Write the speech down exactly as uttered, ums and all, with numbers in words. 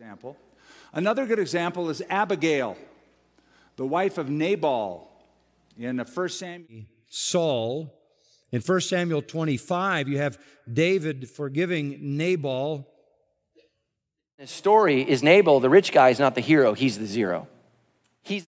Example. Another good example is Abigail, the wife of Nabal, in First Samuel. Saul. In First Samuel twenty-five, you have David forgiving Nabal. The story is Nabal, the rich guy, is not the hero, he's the zero. He's